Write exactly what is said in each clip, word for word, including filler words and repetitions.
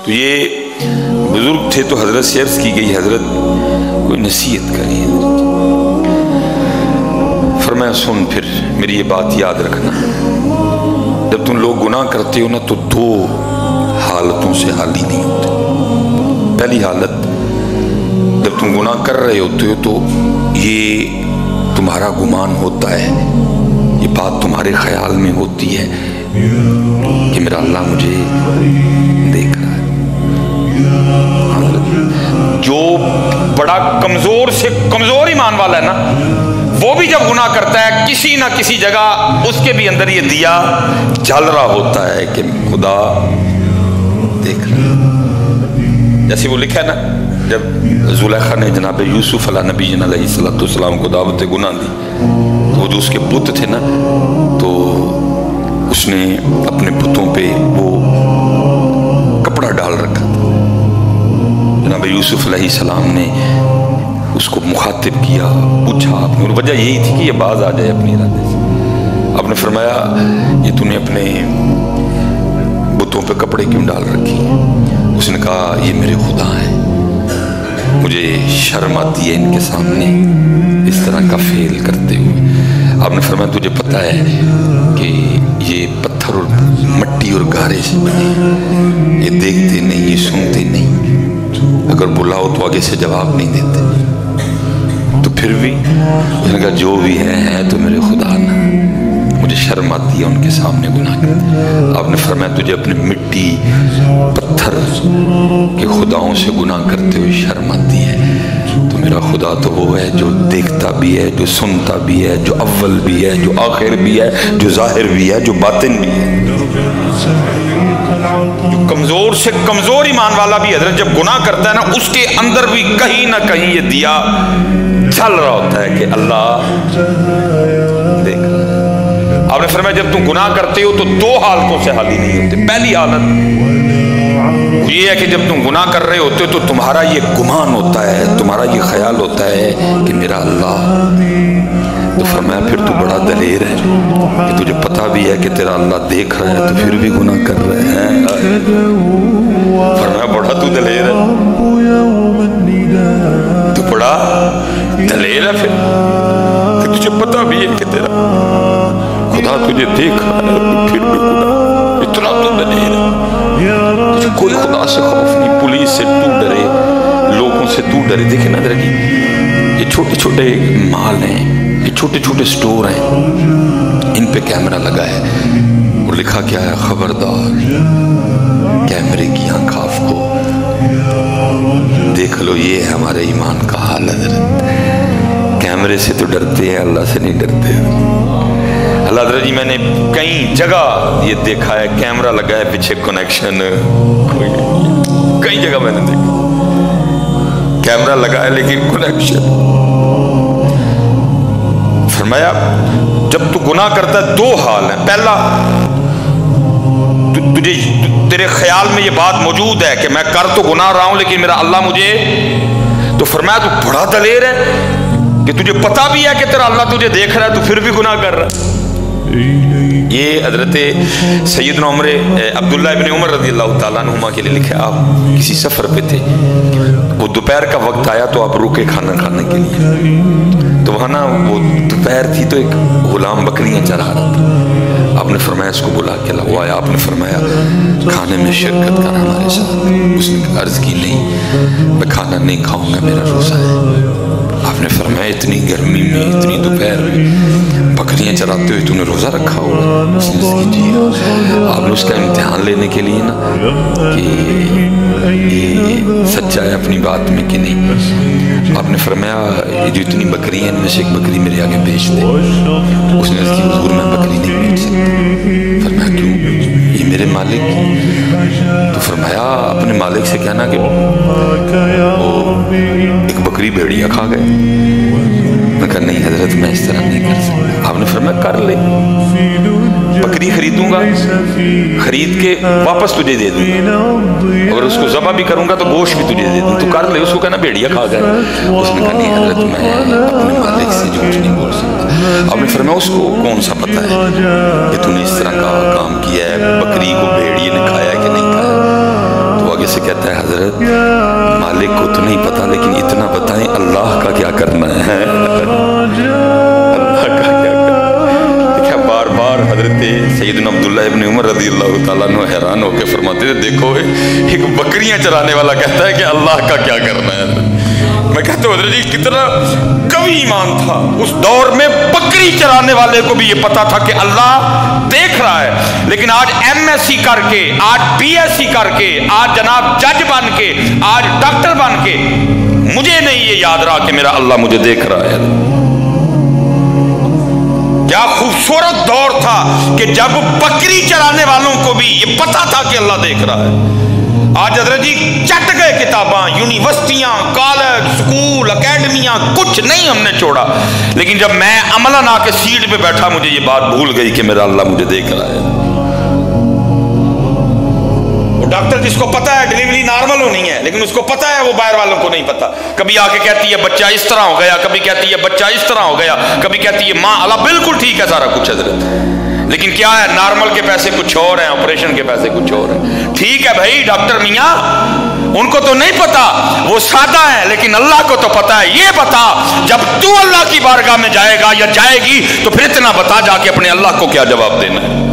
تو یہ بزرگ تھے تو حضرت سے عرض کی گئی حضرت کوئی نصیحت کریں. فرمایا سن پھر میری یہ بات یاد رکھنا، جب تم لوگ گناہ کرتے ہو نا تو دو حالتوں سے حالی نہیں ہوتے. پہلی حالت جب تم گناہ کر رہے ہوتے ہو تو یہ تمہارا گمان ہوتا ہے، یہ بات تمہارے خیال میں ہوتی ہے کہ میرا اللہ مجھے دیکھ رہا ہے. جو بڑا کمزور سے کمزور ایمان والا ہے نا، وہ بھی جب گناہ کرتا ہے کسی نہ کسی جگہ اس کے بھی اندر یہ دیا جل رہا ہوتا ہے کہ خدا دیکھ رہا ہے. جیسے وہ لکھا ہے نا، جب زلیخا نے جناب یوسف علیہ نبی جن علیہ السلام کو دعوت گناہ دی تو جو اس کے بت تھے نا، تو اس نے اپنے بتوں پہ وہ کپڑا ڈال رکھا تھا. جناب یوسف علیہ السلام نے اس کو مخاطب کیا، پوچھا آپ نے، اور وجہ یہی تھی کہ یہ باز آ جائے اپنی ارادے سے. آپ نے فرمایا یہ تو نے اپنے بتوں پہ کپڑے کیوں ڈال رکھی؟ اس نے کہا یہ میرے خدا ہیں، مجھے شرم آتی ہے ان کے سامنے اس طرح کا فعل کرتے ہوئے. آپ نے فرمایا تجھے پتہ ہے کہ یہ پتھر اور مٹی اور گارے سے بنے، یہ دیکھتے نہیں، یہ سنتے نہیں، اگر بلاؤ تو آگے سے جواب نہیں دیتے. تو پھر بھی اس نے کہا جو بھی ہے ہیں تو میرے خدا نا، مجھے شرم آتی ہے ان کے سامنے گناہ کرتے. آپ نے فرمایا تجھے اپنے مٹی پتھر کے خداؤں سے گناہ کرتے ہوئے شرم آتی ہے، تو میرا خدا تو وہ ہے جو دیکھتا بھی ہے، جو سنتا بھی ہے، جو اول بھی ہے، جو آخر بھی ہے، جو ظاہر بھی ہے، جو باطن بھی ہے. جو کمزور سے کمزور ایمان والا بھی حضرت جب گناہ کرتا ہے نا، اس کے اندر بھی کہیں نہ کہیں یہ دیا چل رہا ہوتا ہے کہ اللہ دیکھ. آپ نے فرمایا جب تم گناہ کرتے ہو تو دو حالتوں سے حالی نہیں ہوتے. پہلی حالت یہ ہے کہ جب تم گناہ کر رہے ہوتے ہو تو تمہارا یہ گمان ہوتا ہے، تمہارا یہ خیال ہوتا ہے کہ میرا اللہ. تو فرمایا پھر تو بڑا دلیر ہے کہ تجھے پتہ بھی ہے کہ تیرا اللہ دیکھ رہا ہے تو پھر بھی گناہ کر رہے ہیں. فرمایا بڑا تو دلیر ہے، تو بڑا دلیر ہے پھر کہ تجھے پتہ بھی ہے کہ تیرا خدا تجھے دیکھ رہا ہے تو پھر بھی گناہ. اتنا تو دلیر ہے، تجھے کوئی خدا سے خوف نہیں، پولیس سے تو ڈرے، لوگوں سے تو ڈرے. دیکھیں نا ذرا یہ چھوٹے چھوٹے مال ہیں، یہ چھوٹے چھوٹے سٹور ہیں، ان پہ کیمرہ لگا ہے اور لکھا کیا ہے، خبردار کیمرے کی آنکھ آف کو دیکھ لو. یہ ہے ہمارے ایمان کا حال. حضرت کیمرے سے تو ڈرتے ہیں، اللہ سے نہیں ڈرتے. اللہ حضرت جی میں نے کئی جگہ یہ دیکھا ہے، کیمرہ لگا ہے پیچھے کنیکشن، کئی جگہ میں نے دیکھا کیمرہ لگا ہے لیکن کنیکشن. فرمایا جب تو گناہ کرتا ہے دو حال ہیں. پہلا تجھے تیرے خیال میں یہ بات موجود ہے کہ میں کر تو گناہ رہا ہوں لیکن میرا اللہ مجھے، تو فرمایا تو بڑا دلیر ہے کہ تجھے پتہ بھی ہے کہ تیرا اللہ تجھے دیکھ رہا ہے تو پھر بھی گناہ کر رہا ہے. یہ حضرت سیدنا عمر عبداللہ ابن عمر رضی اللہ تعالیٰ عنہما کے لیے لکھا. آپ کسی سفر پہ تھے، وہ دوپہر کا وقت آیا تو آپ رکے کھانا کھانے کے لیے. تو وہاں نا وہ دوپہر تھی تو ایک غلام بکریاں چرا رہا تھا. آپ نے فرمایا اس کو بلا کے لاؤ. آیا، آپ نے فرمایا کھانے میں شرکت کر ہمارے ساتھ. اس نے عرض کی نہیں میں کھانا نہیں کھاؤں گا، میرا روزہ ہے. آپ نے فرمایا اتنی گرمی میں، اتنی دوپہر میں بکریاں چراتے ہوئے تو نے روزہ رکھا ہوا؟ اس نے اس کی جی. آپ نے اس کا امتحان لینے کے لیے نا کہ یہ سچا ہے اپنی بات میں کہ نہیں. آپ نے فرمایا یہ جو اتنی بکری ہیں ان میں سے ایک بکری میرے آگے بیچ دے. اس نے اس کی حضور میں بکری نہیں بیچ سکتا. فرمایا کیوں؟ یہ میرے مالک کی. تو فرمایا اپنے مالک سے کہنا کہ وہ ایک بکری بھیڑیا کھا گئے. میں کہا نہیں حضرت میں اس طرح نہیں کر سکتا. آپ نے فرمایا کر لے، بکری خریدوں گا، خرید کے واپس تجھے دے دوں گا، اگر اس کو ذبح بھی کروں گا تو گوشت بھی تجھے دے دوں. تو کر لے. اس کو کہنا بھیڑیا کھا گئے. اس نے کہا نہیں حضرت میں اپنے مالک سے جھوٹ نہیں بول سکتا. آپ نے فرمایا اس کو کون سا پتہ ہے کہ تو نے اس طرح کا کام کیا ہے، بکری کو بھیڑیے نے کھایا کہ نہیں کھایا؟ تو آگے سے कहता है हजरत मालिक को तो नहीं पता, लेकिन इतना बताएं अल्लाह का क्या करना है, अल्लाह का क्या करना। देखा बार बार हजरत सैयदना अब्दुल्लाह इब्न उमर रज़ी अल्लाह ताला अन्हु हैरान होकर फरमाते थे, देखो एक बकरियां चराने वाला कहता है कि अल्लाह का क्या करना है। मैं कहता हूँ हजरत जी कितना कवि ईमान था। उस दौर में बकरी चराने वाले को भी ये पता था कि अल्लाह देख रहा है, लेकिन आज एम एस सी करके, आज बी एस सी करके, आज जनाब जज बन के, आज डॉक्टर बन के मुझे नहीं ये याद रहा कि मेरा अल्लाह मुझे देख रहा है। क्या खूबसूरत दौर था कि जब बकरी चराने वालों को भी ये पता था कि अल्लाह देख रहा है। आज हजरत जी चट गए किताबां, यूनिवर्सिटियां, कॉलेज, स्कूल, एकेडमियां, कुछ नहीं हमने छोड़ा, लेकिन जब मैं अमलन आके सीट पे बैठा मुझे ये बात भूल गई कि मेरा अल्लाह मुझे देख रहा है। डॉक्टर जिसको पता है डिलीवरी नॉर्मल होनी है, लेकिन उसको पता है, वो बाहर वालों को नहीं पता। कभी आके कहती है बच्चा इस तरह हो गया, कभी कहती है बच्चा इस तरह हो गया, कभी कहती है माँ अल्लाह बिल्कुल ठीक है सारा कुछ हजरत, लेकिन क्या है नॉर्मल के पैसे कुछ और हैं, ऑपरेशन के पैसे कुछ और हैं। ठीक है भाई डॉक्टर मियाँ, उनको तो नहीं पता, वो सादा है, लेकिन अल्लाह को तो पता है। ये बता जब तू अल्लाह की बारगाह में जाएगा या जाएगी तो फिर इतना बता जाके अपने अल्लाह को क्या जवाब देना है।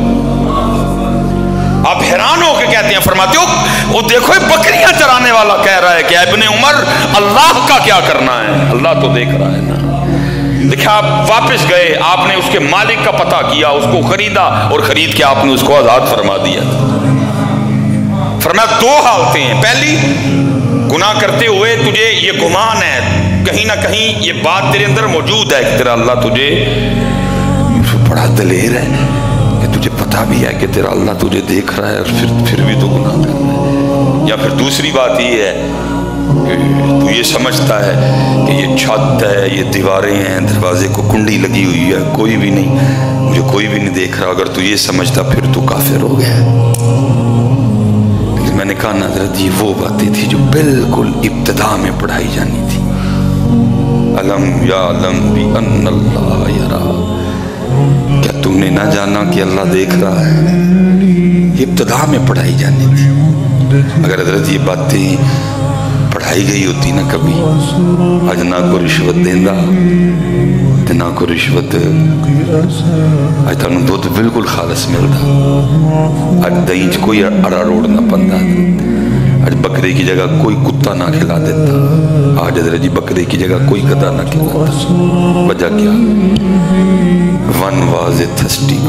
आप हैरान होकर कहते हैं, फरमाते हो वो देखो बकरियां चराने वाला कह रहा है कि इब्ने उमर अल्लाह का क्या करना है, अल्लाह तो देख रहा है ना। देखा आप वापस गए, आपने उसके मालिक का पता किया, उसको खरीदा और खरीद के आपने उसको आजाद फरमा दिया। फरमाया दो हालतें हैं, पहली गुनाह करते हुए तुझे ये गुमान है, कहीं ना कहीं ये बात तेरे अंदर मौजूद है कि तेरा अल्लाह तुझे बड़ा दलेर है कि तुझे पता भी है कि तेरा अल्लाह तुझे देख रहा है और फिर फिर भी तो गुनाह कर रहा है। या फिर दूसरी बात ये है तू ये समझता है कि ये छत है, ये दीवारें हैं, दरवाजे को कुंडी लगी हुई है, कोई भी नहीं, मुझे कोई भी नहीं देख रहा। अगर तू ये समझता फिर तू काफिर हो गया। लेकिन मैंने कहा हज़रत ये वो बातें थी जो बिल्कुल इब्तिदा में पढ़ाई जानी थी। अलम या अलम भी अन्नल्लाह यरा, क्या तुमने ना जाना कि अल्लाह देख रहा है, इब्तिदा में पढ़ाई जानी थी। अगर हज़रत ये बातें पढ़ाई गई होती ना कभी, आज ना को रिश्वत देंदा ते ना को रिश्वत, आज तुहानू दुध बिल्कुल खालस मिलता, आज दही च कोई अड़ा रोड़ ना पंदा, आज बकरे की जगह कोई कुत्ता ना खिला देता, आज हज़रत जी बकरे की जगह कोई गधा ना खिलाता। वजह क्या? One was a thirsty,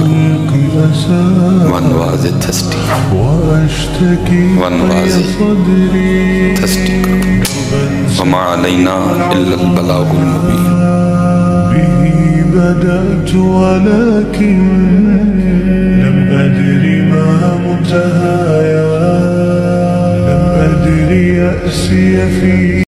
one was a thirsty, one was a thirsty. वमा अलैना इल्लल बलागुल मुबीन। بدأت ولكن لم أدري ما منتهاها، لم أدري يأسي في